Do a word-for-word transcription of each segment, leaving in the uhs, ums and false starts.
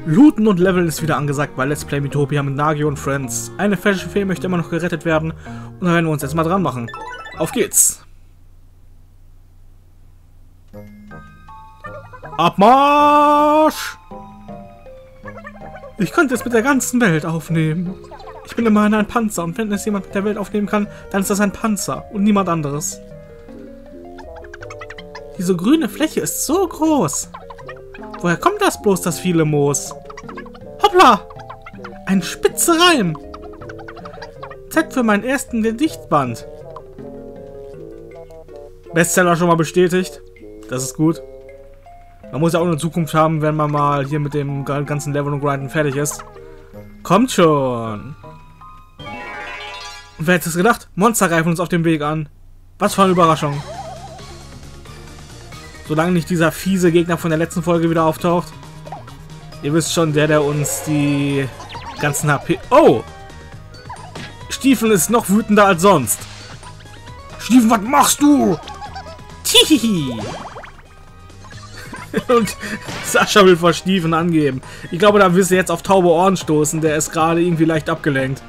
Looten und Leveln ist wieder angesagt bei Let's Play Miitopia mit Nagio und Friends. Eine falsche Fee möchte immer noch gerettet werden und da werden wir uns jetzt mal dran machen. Auf geht's! Abmarsch! Ich könnte es mit der ganzen Welt aufnehmen. Ich bin immerhin ein Panzer und wenn es jemand mit der Welt aufnehmen kann, dann ist das ein Panzer und niemand anderes. Diese grüne Fläche ist so groß. Woher kommt das bloß, das viele Moos? Hoppla! Ein spitze Reim! Zeit für meinen ersten Gedichtband. Bestseller schon mal bestätigt. Das ist gut. Man muss ja auch eine Zukunft haben, wenn man mal hier mit dem ganzen Level und Grinden fertig ist. Kommt schon! Und wer hätte es gedacht? Monster greifen uns auf dem Weg an. Was für eine Überraschung. Solange nicht dieser fiese Gegner von der letzten Folge wieder auftaucht. Ihr wisst schon, der, der uns die ganzen H P... Oh! Stiefen ist noch wütender als sonst. Stiefen, was machst du? Tihihi! Und Sascha will vor Stiefen angeben. Ich glaube, da wirst du jetzt auf taube Ohren stoßen. Der ist gerade irgendwie leicht abgelenkt.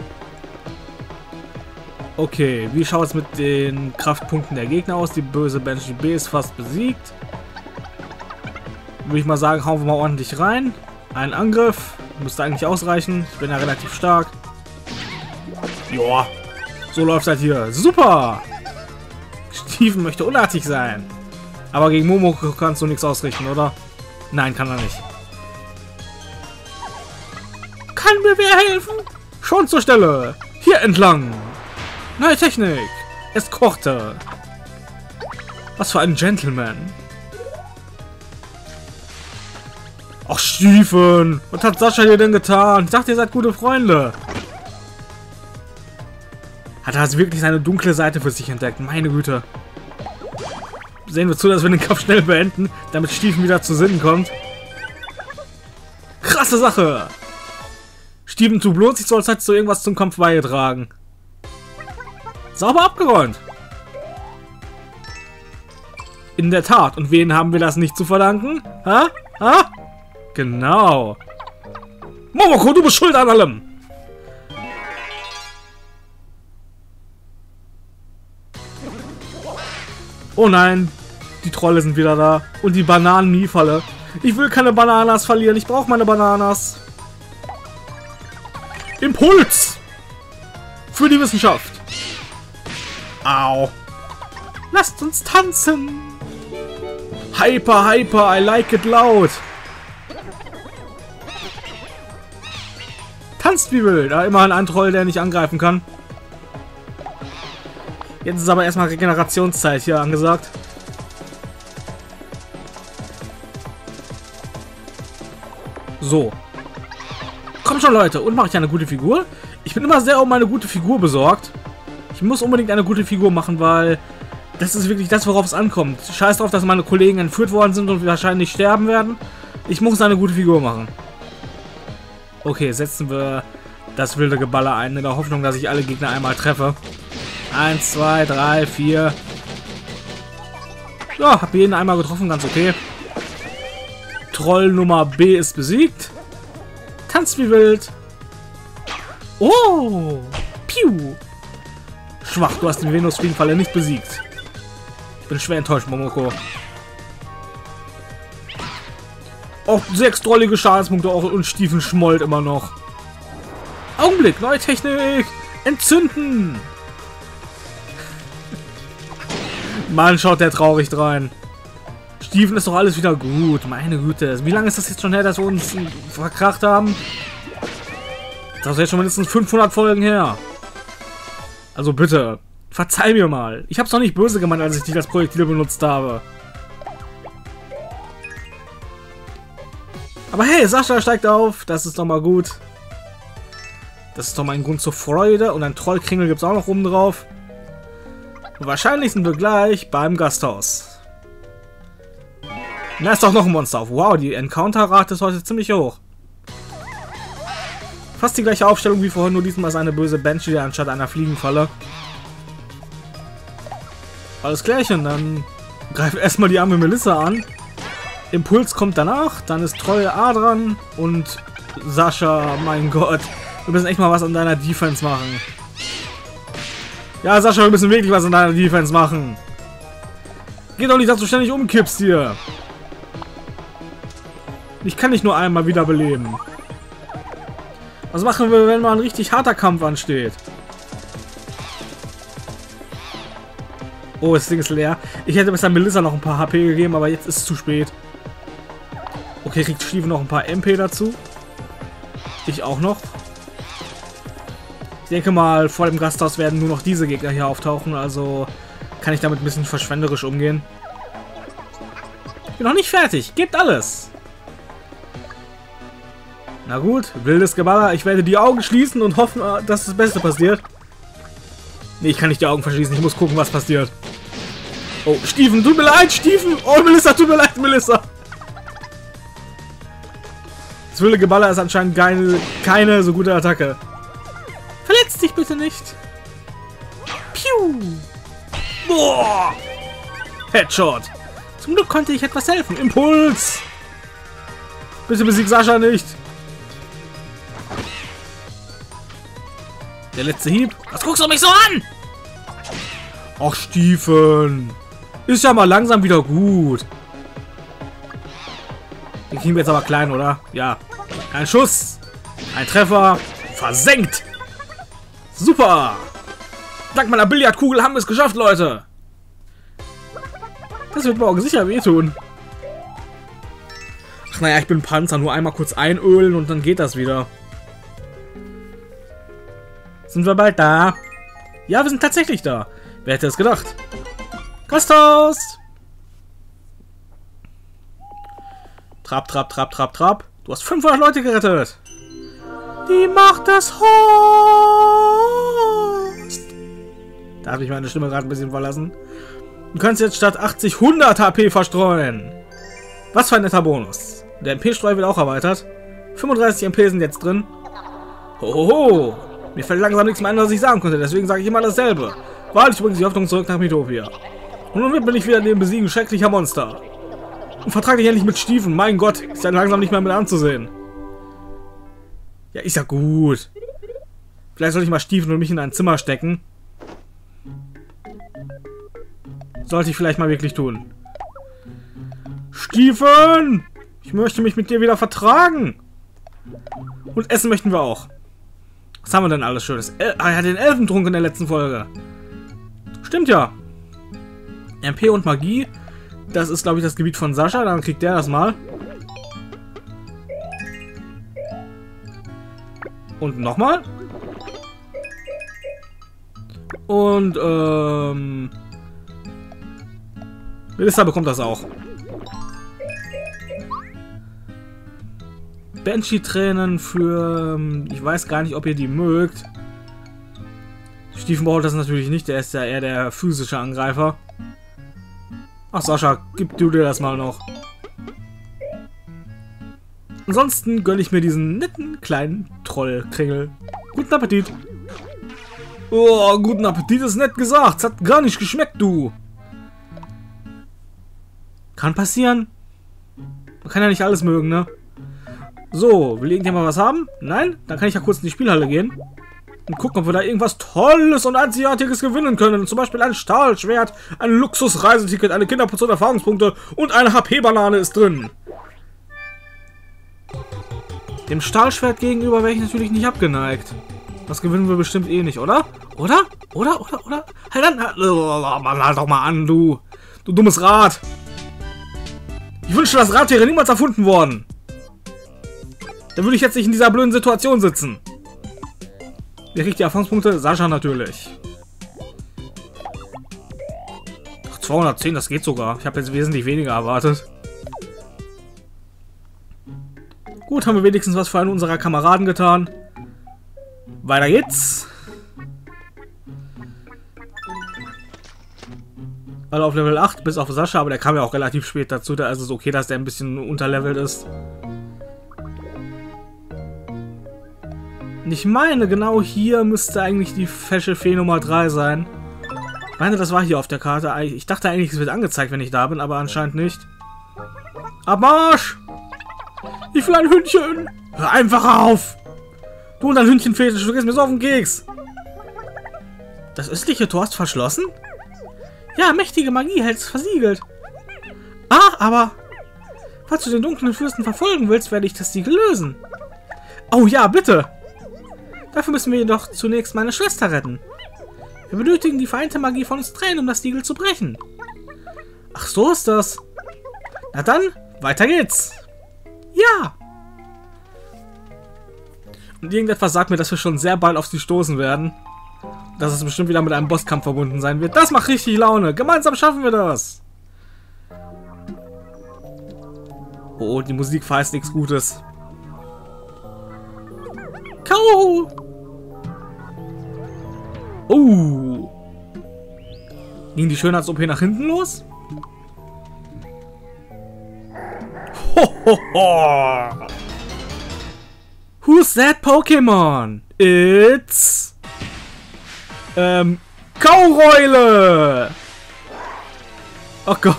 Okay, wie schaut es mit den Kraftpunkten der Gegner aus? Die böse Banshee B ist fast besiegt. Würde ich mal sagen, hauen wir mal ordentlich rein. Ein Angriff. Müsste eigentlich ausreichen. Ich bin ja relativ stark. Joa. So läuft das hier. Super! Stiefen möchte unartig sein. Aber gegen Momoko kannst du nichts ausrichten, oder? Nein, kann er nicht. Kann mir wer helfen? Schon zur Stelle. Hier entlang. Neue Technik. Es kochte. Was für ein Gentleman. Ach, Stiefen. Was hat Sascha dir denn getan? Ich dachte, ihr seid gute Freunde. Hat er also wirklich seine dunkle Seite für sich entdeckt? Meine Güte. Sehen wir zu, dass wir den Kampf schnell beenden, damit Stiefen wieder zu Sinnen kommt. Krasse Sache! Stiefen, tu bloß, ich soll halt so irgendwas zum Kampf beigetragen. Sauber abgeräumt! In der Tat, und wen haben wir das nicht zu verdanken? Ha? Ha? Genau. Momoko, du bist schuld an allem! Oh nein, die Trolle sind wieder da. Und die Bananen-Mie-Falle. Ich will keine Bananas verlieren. Ich brauche meine Bananas. Impuls! Für die Wissenschaft. Au. Lasst uns tanzen. Hyper, hyper, I like it loud. Tanzt wie wild. Ja, immerhin ein Troll, der nicht angreifen kann. Jetzt ist aber erstmal Regenerationszeit hier angesagt. So. Komm schon, Leute. Und mache ich eine gute Figur? Ich bin immer sehr um eine gute Figur besorgt. Ich muss unbedingt eine gute Figur machen, weil das ist wirklich das, worauf es ankommt. Scheiß drauf, dass meine Kollegen entführt worden sind und wahrscheinlich sterben werden. Ich muss eine gute Figur machen. Okay, setzen wir das wilde Geballer ein, in der Hoffnung, dass ich alle Gegner einmal treffe. Eins, zwei, drei, vier. Ja, hab jeden einmal getroffen, ganz okay. Troll Nummer B ist besiegt. Tanzt wie wild. Oh! Piu! Schwach, du hast den Venus-Fliegenfalle nicht besiegt. Ich bin schwer enttäuscht, Momoko. Auch sechs drollige Schadenspunkte auch und Stiefen schmollt immer noch. Augenblick, neue Technik! Entzünden! Mann, schaut der traurig rein. Stiefen, ist doch alles wieder gut. Meine Güte. Wie lange ist das jetzt schon her, dass wir uns verkracht haben? Das ist jetzt schon mindestens fünfhundert Folgen her. Also bitte, verzeih mir mal. Ich hab's doch nicht böse gemeint, als ich dich als Projektil benutzt habe. Aber hey, Sascha steigt auf. Das ist doch mal gut. Das ist doch mal ein Grund zur Freude. Und ein Trollkringel gibt's auch noch oben drauf. Und wahrscheinlich sind wir gleich beim Gasthaus. Da ist doch noch ein Monster auf. Wow, die Encounter-Rate ist heute ziemlich hoch. Fast die gleiche Aufstellung wie vorhin, nur diesmal ist eine böse Banshee anstatt einer Fliegenfalle. Alles klärchen, dann greifen erstmal die arme Melissa an. Impuls kommt danach, dann ist Troll A dran und Sascha, mein Gott. Wir müssen echt mal was an deiner Defense machen. Ja, Sascha, wir müssen wirklich was an deiner Defense machen. Geht doch nicht, dass du ständig umkippst hier. Ich kann nicht nur einmal wiederbeleben. Was machen wir, wenn mal ein richtig harter Kampf ansteht? Oh, das Ding ist leer. Ich hätte besser Melissa noch ein paar H P gegeben, aber jetzt ist es zu spät. Okay, kriegt Steven noch ein paar M P dazu. Ich auch noch. Ich denke mal, vor dem Gasthaus werden nur noch diese Gegner hier auftauchen, also kann ich damit ein bisschen verschwenderisch umgehen. Ich bin noch nicht fertig. Gebt alles. Na gut, wildes Geballer. Ich werde die Augen schließen und hoffen, dass das Beste passiert. Nee, ich kann nicht die Augen verschließen. Ich muss gucken, was passiert. Oh, Steven, tut mir leid, Steven. Oh, Melissa, tut mir leid, Melissa. Das wilde Geballer ist anscheinend keine, keine so gute Attacke. Verletz dich bitte nicht. Piu. Boah. Headshot. Zum Glück konnte ich etwas helfen. Impuls. Bitte besieg Sascha nicht. Der letzte Hieb. Was guckst du mich so an? Ach, Steven. Ist ja mal langsam wieder gut. Den kriegen wir jetzt aber klein, oder? Ja. Ein Schuss. Ein Treffer. Versenkt. Super. Dank meiner Billardkugel haben wir es geschafft, Leute. Das wird morgen sicher wehtun. Ach naja, ich bin Panzer. Nur einmal kurz einölen und dann geht das wieder. Sind wir bald da? Ja, wir sind tatsächlich da. Wer hätte es gedacht? Gasthaus! Trab, trab, trab, trab, trab. Du hast fünfhundert Leute gerettet. Die Macht des Host. Da habe ich meine Stimme gerade ein bisschen verlassen. Du kannst jetzt statt achtzig hundert H P verstreuen. Was für ein netter Bonus. Der M P-Streu wird auch erweitert. fünfunddreißig M P sind jetzt drin. Hohoho. Mir fällt langsam nichts mehr ein, was ich sagen konnte, deswegen sage ich immer dasselbe. Wahrlich bringt die Hoffnung zurück nach Mythopia. Und nun bin ich wieder neben Besiegen schrecklicher Monster. Und vertrag dich endlich mit Steven, mein Gott, ist ja langsam nicht mehr mit anzusehen. Ja, ist ja gut. Vielleicht soll ich mal Steven und mich in ein Zimmer stecken. Sollte ich vielleicht mal wirklich tun. Steven! Ich möchte mich mit dir wieder vertragen. Und essen möchten wir auch. Was haben wir denn alles Schönes? El ah, er hat den Elfentrunk in der letzten Folge. Stimmt ja. M P und Magie. Das ist, glaube ich, das Gebiet von Sascha. Dann kriegt der das mal. Und nochmal. Und, ähm... Melissa bekommt das auch. Banshee-Tränen für... Ich weiß gar nicht, ob ihr die mögt. Steven braucht das natürlich nicht. Der ist ja eher der physische Angreifer. Ach, Sascha, gib du dir das mal noch. Ansonsten gönne ich mir diesen netten kleinen Trollkringel. Guten Appetit. Oh, guten Appetit ist nett gesagt. Es hat gar nicht geschmeckt, du. Kann passieren. Man kann ja nicht alles mögen, ne? So, will irgendjemand was haben? Nein? Dann kann ich ja kurz in die Spielhalle gehen. Und gucken, ob wir da irgendwas Tolles und Einzigartiges gewinnen können. Zum Beispiel ein Stahlschwert, ein Luxus-Reiseticket, eine Kinderportion Erfahrungspunkte und eine H P-Banane ist drin. Dem Stahlschwert gegenüber wäre ich natürlich nicht abgeneigt. Das gewinnen wir bestimmt eh nicht, oder? Oder? Oder? Oder? Oder? Halt an! Mann, halt doch mal an, du! Du dummes Rad! Ich wünschte, das Rad wäre niemals erfunden worden. Dann würde ich jetzt nicht in dieser blöden Situation sitzen. Wer kriegt die Erfahrungspunkte? Sascha natürlich. Ach, zweihundertzehn, das geht sogar. Ich habe jetzt wesentlich weniger erwartet. Gut, haben wir wenigstens was für einen unserer Kameraden getan. Weiter geht's. Alle auf Level acht, bis auf Sascha, aber der kam ja auch relativ spät dazu. Da ist es okay, dass der ein bisschen unterlevelt ist. Und ich meine, genau hier müsste eigentlich die fesche Fee Nummer drei sein. Ich meine, das war hier auf der Karte. Ich dachte eigentlich, es wird angezeigt, wenn ich da bin, aber anscheinend nicht. Abmarsch! Ich will ein Hündchen! Hör einfach auf! Du und dein Hündchenfetisch, du gehst mir so auf den Keks! Das östliche Tor ist verschlossen? Ja, mächtige Magie hält es versiegelt. Ah, aber... Falls du den dunklen Fürsten verfolgen willst, werde ich das Siegel lösen. Oh ja, bitte! Dafür müssen wir jedoch zunächst meine Schwester retten. Wir benötigen die vereinte Magie von uns dreien, um das Siegel zu brechen. Ach, so ist das. Na dann, weiter geht's. Ja! Und irgendetwas sagt mir, dass wir schon sehr bald auf sie stoßen werden. Dass es bestimmt wieder mit einem Bosskampf verbunden sein wird. Das macht richtig Laune. Gemeinsam schaffen wir das. Oh, die Musik verheißt nichts Gutes. K.O. Oh. Ging die Schönheits-O P nach hinten los? Ho, ho, ho. Who's that Pokémon? It's... Ähm... Kaureule! Oh Gott.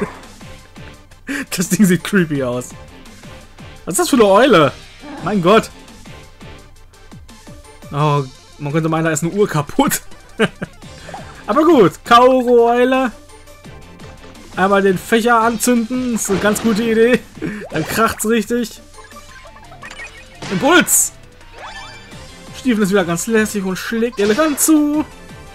Das Ding sieht creepy aus. Was ist das für eine Eule? Mein Gott. Oh, man könnte meinen, da ist eine Uhr kaputt. Aber gut, Kaureule. Einmal den Fächer anzünden, ist eine ganz gute Idee. Dann kracht's richtig. Impuls! Stiefel ist wieder ganz lässig und schlägt elegant zu.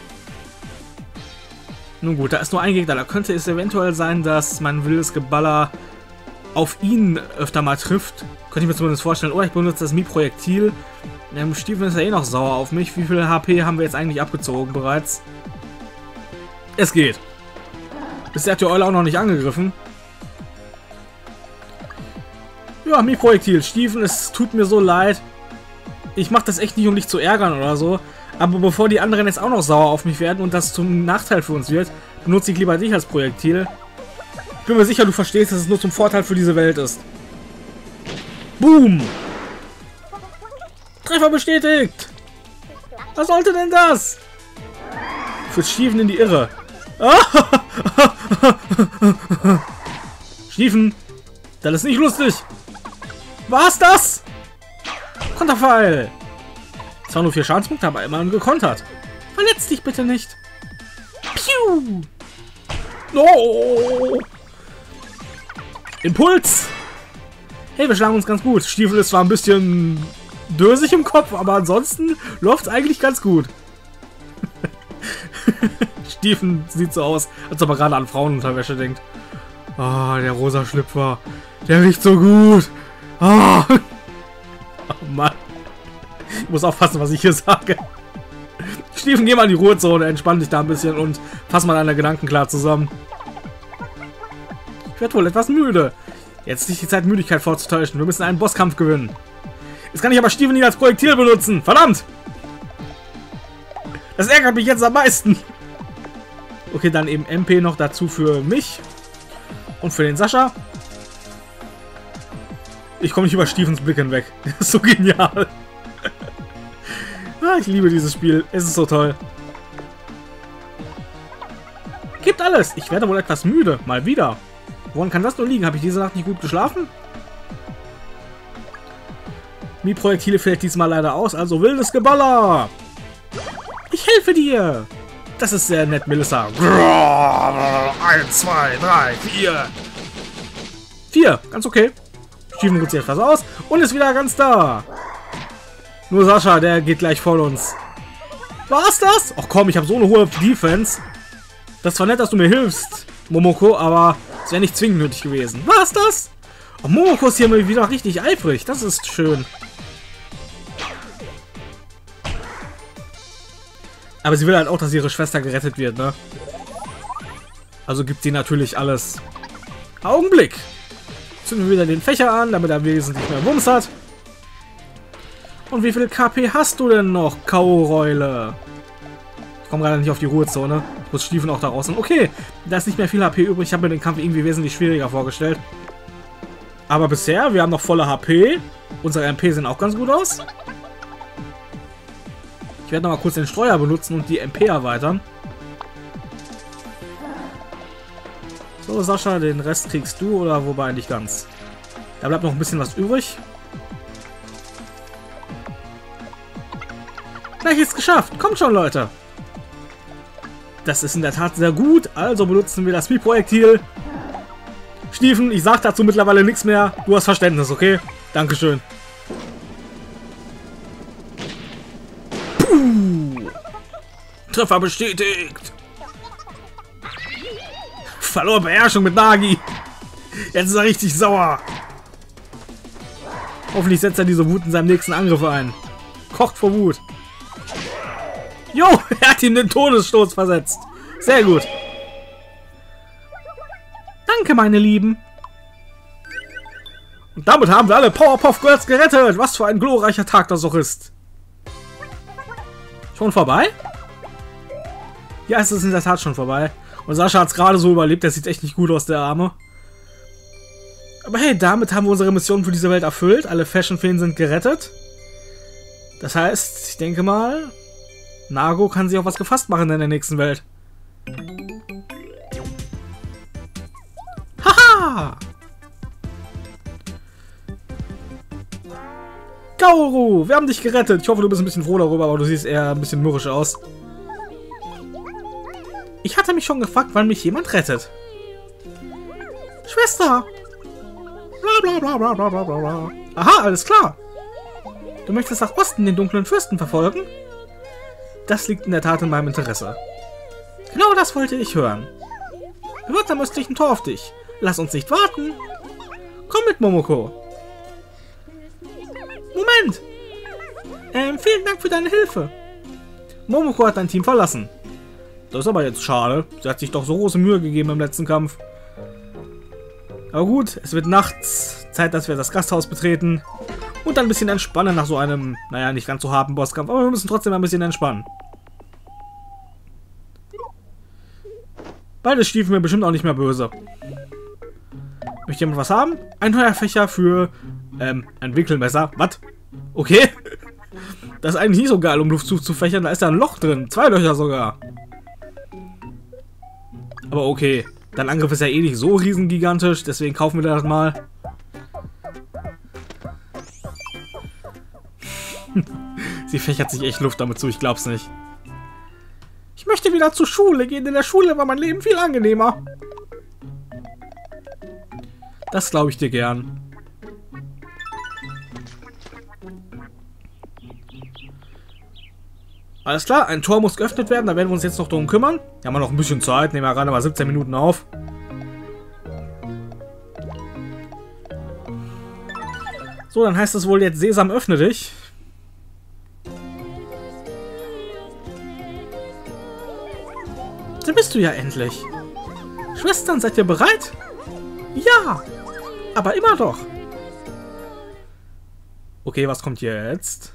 Nun gut, da ist nur ein Gegner. Da könnte es eventuell sein, dass mein wildes Geballer auf ihn öfter mal trifft. Könnte ich mir zumindest vorstellen. Oder ich benutze das Mii-Projektil. Ähm, Stiefel ist ja eh noch sauer auf mich. Wie viel H P haben wir jetzt eigentlich abgezogen bereits? Es geht. Bisher hat die Eule auch noch nicht angegriffen. Ja, Mii-Projektil. Stiefel, es tut mir so leid. Ich mache das echt nicht, um dich zu ärgern oder so. Aber bevor die anderen jetzt auch noch sauer auf mich werden und das zum Nachteil für uns wird, benutze ich lieber dich als Projektil. Ich bin mir sicher, du verstehst, dass es nur zum Vorteil für diese Welt ist. Boom! Treffer bestätigt! Was sollte denn das? Für Stiefen in die Irre. Stiefen, das ist nicht lustig. Was das? Konterfall. Zwar nur vier Schadenspunkte, aber immerhin gekontert. Verletz dich bitte nicht. Piu! Oh! Impuls! Hey, wir schlagen uns ganz gut. Stiefel ist zwar ein bisschen dösig im Kopf, aber ansonsten läuft es eigentlich ganz gut. Stiefen sieht so aus, als ob er gerade an Frauenunterwäsche denkt. Ah, oh, der rosa Schlüpfer. Der riecht so gut. Oh. Oh Mann. Ich muss aufpassen, was ich hier sage. Stiefen, geh mal in die Ruhezone, entspann dich da ein bisschen und fass mal deine Gedanken klar zusammen. Ich werde wohl etwas müde. Jetzt nicht die Zeit, Müdigkeit vorzutäuschen. Wir müssen einen Bosskampf gewinnen. Jetzt kann ich aber Stiefen nicht als Projektil benutzen. Verdammt! Das ärgert mich jetzt am meisten. Okay, dann eben M P noch dazu für mich. Und für den Sascha. Ich komme nicht über Stiefens Blick hinweg. Das ist so genial. Ah, ich liebe dieses Spiel. Es ist so toll. Gibt alles. Ich werde wohl etwas müde. Mal wieder. Woran kann das nur liegen? Habe ich diese Nacht nicht gut geschlafen? Mii-Projektile fällt diesmal leider aus. Also wildes Geballer. Ich helfe dir. Das ist sehr nett, Melissa. Eins, zwei, drei, vier. Vier. Ganz okay. Stiefen ruht sich etwas aus und ist wieder ganz da. Nur Sascha, der geht gleich vor uns. War's das? Ach komm, ich habe so eine hohe Defense. Das ist zwar nett, dass du mir hilfst, Momoko, aber es wäre nicht zwingend nötig gewesen. War's das? Oh, Momoko ist hier mal wieder richtig eifrig. Das ist schön. Aber sie will halt auch, dass ihre Schwester gerettet wird, ne? Also gibt sie natürlich alles. Augenblick! Zünden wir wieder den Fächer an, damit er wesentlich mehr Wumms hat. Und wie viel K P hast du denn noch, Kaureule? Ich komme gerade nicht auf die Ruhezone. Ich muss Stiefen auch da raus. Okay, da ist nicht mehr viel H P übrig. Ich habe mir den Kampf irgendwie wesentlich schwieriger vorgestellt. Aber bisher, wir haben noch volle H P. Unsere M P sehen auch ganz gut aus. Ich werde noch mal kurz den Streuer benutzen und die M P erweitern. So, Sascha, den Rest kriegst du, oder wobei nicht ganz. Da bleibt noch ein bisschen was übrig. Gleich ist geschafft. Kommt schon, Leute. Das ist in der Tat sehr gut. Also benutzen wir das Speed-Projektil. Stiefen, ich sag dazu mittlerweile nichts mehr. Du hast Verständnis, okay? Dankeschön. Puh. Treffer bestätigt. Verlor Beherrschung mit Nagi. Jetzt ist er richtig sauer. Hoffentlich setzt er diese Wut in seinem nächsten Angriff ein. Kocht vor Wut. Jo, er hat ihm den Todesstoß versetzt. Sehr gut. Danke, meine Lieben. Und damit haben wir alle Powerpuff Girls gerettet. Was für ein glorreicher Tag das auch ist. Schon vorbei? Ja, es ist in der Tat schon vorbei. Und Sascha hat es gerade so überlebt. Der sieht echt nicht gut aus, der Arme. Aber hey, damit haben wir unsere Mission für diese Welt erfüllt. Alle Fashion-Feen sind gerettet. Das heißt, ich denke mal, Nago kann sich auf was gefasst machen in der nächsten Welt. Haha! Kaoru, wir haben dich gerettet. Ich hoffe, du bist ein bisschen froh darüber, aber du siehst eher ein bisschen mürrisch aus. Ich hatte mich schon gefragt, wann mich jemand rettet. Schwester! Bla bla bla bla bla bla bla. Aha, alles klar. Du möchtest nach Osten den dunklen Fürsten verfolgen? Das liegt in der Tat in meinem Interesse. Genau das wollte ich hören. Er wird am östlichen Tor auf dich. Lass uns nicht warten. Komm mit, Momoko. Moment. Ähm, vielen Dank für deine Hilfe. Momoko hat dein Team verlassen. Das ist aber jetzt schade. Sie hat sich doch so große Mühe gegeben im letzten Kampf. Aber gut, es wird nachts. Zeit, dass wir das Gasthaus betreten. Und dann ein bisschen entspannen nach so einem, naja, nicht ganz so harten Bosskampf. Aber wir müssen trotzdem ein bisschen entspannen. Beide Stiefen mir bestimmt auch nicht mehr böse. Möchte jemand was haben? Ein neuer Fächer für, ähm, ein Winkelmesser. Was? Okay. Das ist eigentlich nicht so geil, um Luft zuzufächern. Da ist da ein Loch drin. Zwei Löcher sogar. Aber okay. Dein Angriff ist ja eh nicht so riesengigantisch. Deswegen kaufen wir das mal. Sie fächert sich echt Luft damit zu. Ich glaub's nicht. Ich möchte wieder zur Schule gehen. In der Schule war mein Leben viel angenehmer. Das glaube ich dir gern. Alles klar, ein Tor muss geöffnet werden. Da werden wir uns jetzt noch darum kümmern. Wir haben noch ein bisschen Zeit. Nehmen wir gerade mal siebzehn Minuten auf. So, dann heißt es wohl jetzt Sesam, öffne dich. Da bist du ja endlich. Schwestern, seid ihr bereit? Ja, aber immer doch. Okay, was kommt jetzt?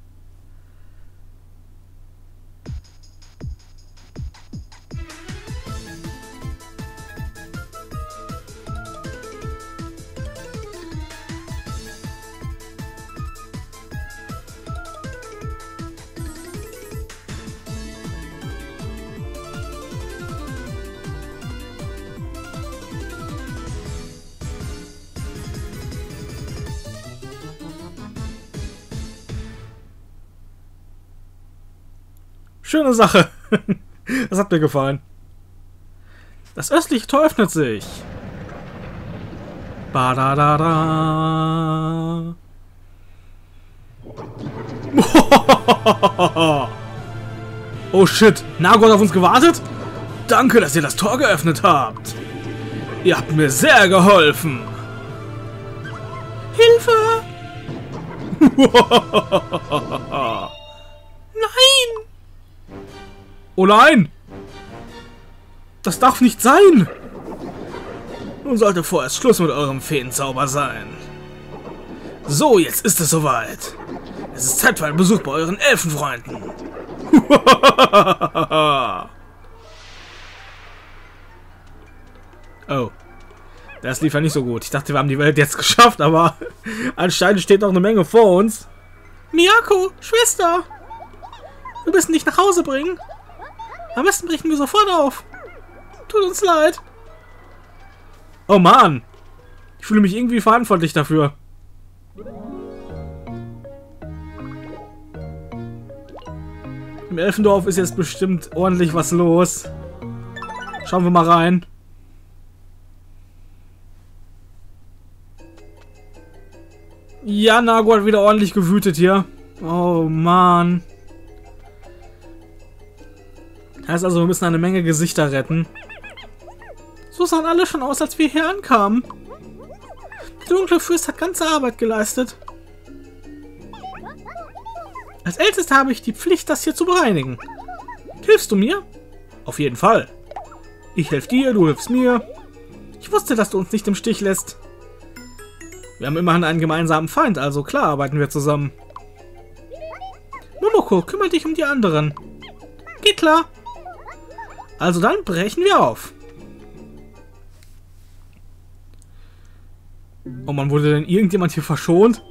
Schöne Sache. Das hat mir gefallen. Das östliche Tor öffnet sich. Badadada. Oh shit. Nago hat auf uns gewartet? Danke, dass ihr das Tor geöffnet habt. Ihr habt mir sehr geholfen. Hilfe! Nein! Oh nein! Das darf nicht sein! Nun sollte vorerst Schluss mit eurem Feenzauber sein. So, jetzt ist es soweit. Es ist Zeit für einen Besuch bei euren Elfenfreunden. Oh. Das lief ja nicht so gut. Ich dachte, wir haben die Welt jetzt geschafft, aber anscheinend steht noch eine Menge vor uns. Miyako, Schwester! Wir müssen dich nach Hause bringen. Am besten brechen wir sofort auf. Tut uns leid. Oh Mann! Ich fühle mich irgendwie verantwortlich dafür. Im Elfendorf ist jetzt bestimmt ordentlich was los. Schauen wir mal rein. Ja, Nago hat wieder ordentlich gewütet hier. Oh Mann. Heißt also, wir müssen eine Menge Gesichter retten. So sahen alle schon aus, als wir hier ankamen. Der dunkle Fürst hat ganze Arbeit geleistet. Als Ältester habe ich die Pflicht, das hier zu bereinigen. Hilfst du mir? Auf jeden Fall. Ich helfe dir, du hilfst mir. Ich wusste, dass du uns nicht im Stich lässt. Wir haben immerhin einen gemeinsamen Feind, also klar arbeiten wir zusammen. Momoko, kümmere dich um die anderen. Geht klar. Also dann brechen wir auf. Oh man, wurde denn irgendjemand hier verschont?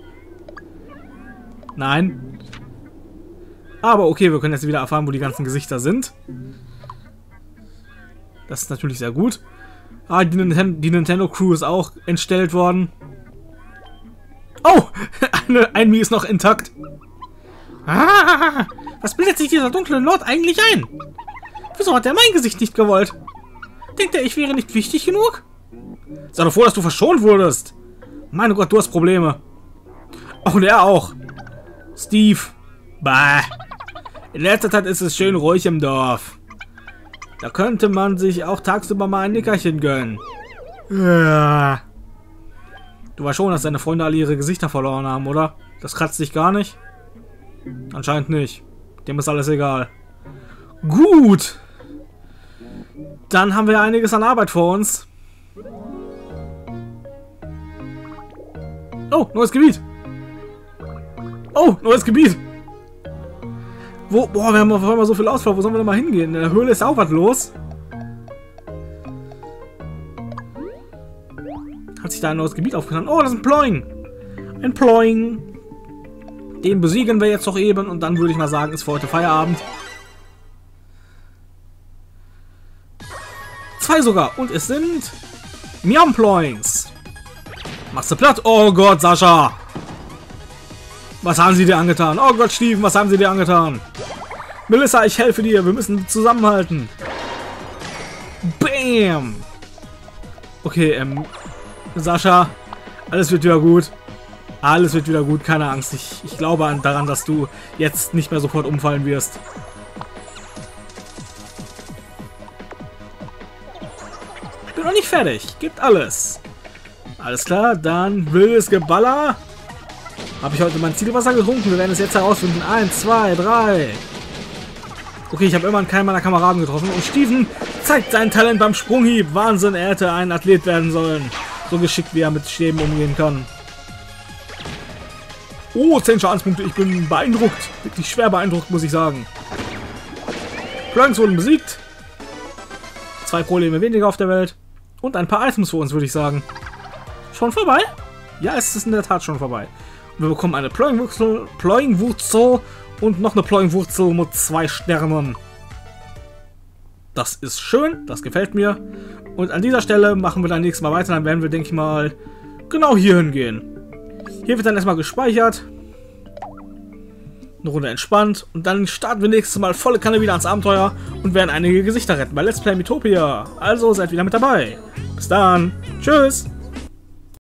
Nein. Aber okay, wir können jetzt wieder erfahren, wo die ganzen Gesichter sind. Das ist natürlich sehr gut. Ah, die, Ninten die Nintendo Crew ist auch entstellt worden. Oh, eine, ein Mi ist noch intakt. Ah, was bildet sich dieser dunkle Lord eigentlich ein? Wieso hat er mein Gesicht nicht gewollt? Denkt er, ich wäre nicht wichtig genug? Sei doch froh, dass du verschont wurdest. Mein Gott, du hast Probleme. Oh, und er auch. Steve. Bah. In letzter Zeit ist es schön ruhig im Dorf. Da könnte man sich auch tagsüber mal ein Nickerchen gönnen. Ja. Du weißt schon, dass deine Freunde alle ihre Gesichter verloren haben, oder? Das kratzt dich gar nicht? Anscheinend nicht. Dem ist alles egal. Gut. Dann haben wir einiges an Arbeit vor uns. Oh, neues Gebiet. Oh, neues Gebiet. Wo? Boah, wir haben auf einmal so viel Ausfall. Wo sollen wir denn mal hingehen? In der Höhle ist auch was los. Hat sich da ein neues Gebiet aufgetan? Oh, das ist ein Ploing. Ein Ploing. Den besiegen wir jetzt doch eben. Und dann würde ich mal sagen, ist für heute Feierabend. Zwei sogar. Und es sind Miam-Ploings. Machst du platt? Oh Gott, Sascha. Was haben sie dir angetan? Oh Gott, Steven, was haben sie dir angetan? Melissa, ich helfe dir. Wir müssen zusammenhalten. Bam. Okay, ähm... Sascha, alles wird wieder gut. Alles wird wieder gut, keine Angst. Ich, ich glaube daran, dass du jetzt nicht mehr sofort umfallen wirst. Ich bin noch nicht fertig. Gibt alles. Alles klar, dann wildes Geballer. Habe ich heute mein Zielwasser getrunken? Wir werden es jetzt herausfinden. Eins, zwei, drei. Okay, ich habe immerhin keinen meiner Kameraden getroffen. Und Steven zeigt sein Talent beim Sprunghieb. Wahnsinn, er hätte ein Athlet werden sollen. So geschickt, wie er mit Stäben umgehen kann. Oh, zehn Schadenspunkte. Ich bin beeindruckt. Wirklich schwer beeindruckt, muss ich sagen. Planks wurden besiegt. Zwei Probleme weniger auf der Welt. Und ein paar Items für uns, würde ich sagen. Schon vorbei? Ja, es ist in der Tat schon vorbei. Und wir bekommen eine Plowing-Wurzel, Plowing-Wurzel und noch eine Plowing-Wurzel mit zwei Sternen. Das ist schön, das gefällt mir. Und an dieser Stelle machen wir dann nächstes Mal weiter. Dann werden wir, denke ich mal, genau hier hingehen. Hier wird dann erstmal gespeichert. Eine Runde entspannt. Und dann starten wir nächstes Mal volle Kanne wieder ans Abenteuer und werden einige Gesichter retten bei Let's Play Miitopia. Also seid wieder mit dabei. Bis dann. Tschüss.